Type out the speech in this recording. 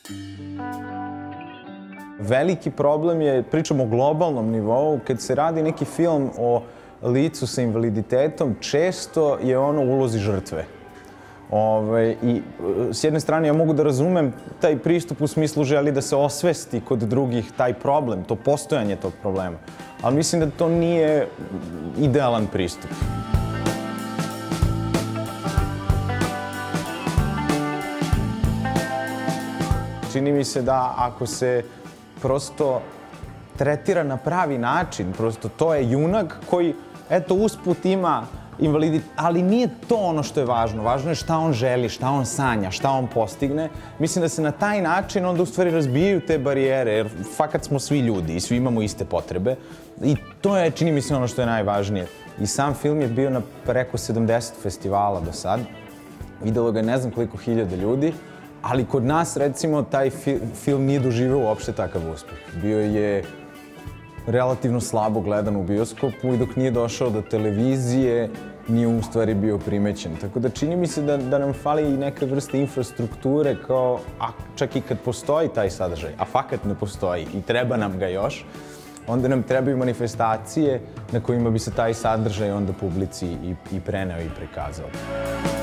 Veliki problem je, pričamo o globalnom nivou, kad se radi neki film o licu sa invaliditetom, često je ono u ulozi žrtve. I s jedne strane ja mogu da razumem taj pristup u smislu želi da se osvesti kod drugih taj problem, to postojanje tog problema. Ali mislim da to nije idealan pristup. Čini mi se da ako se prosto tretira na pravi način, prosto to je junak koji, eto, usput ima invaliditet, ali nije to ono što je važno. Važno je šta on želi, šta on sanja, šta on postigne. Mislim da se na taj način onda u stvari razbijaju te barijere, jer fakat smo svi ljudi i svi imamo iste potrebe. I to je, čini mi se, ono što je najvažnije. I sam film je bio na preko 70 festivala do sad. Videlo ga ne znam koliko hiljada ljudi, ali kod nas, recimo, taj film nije doživeo uopšte takav uspeh. Bio je relativno slabo gledan u bioskopu i dok nije došao do televizije, nije u stvari bio primećen. Tako da čini mi se da nam fali i neka vrsta infrastrukture, kao, a čak i kad postoji taj sadržaj, a fakat ne postoji i treba nam ga još, onda nam trebaju manifestacije na kojima bi se taj sadržaj onda publici i preneo i prikazao.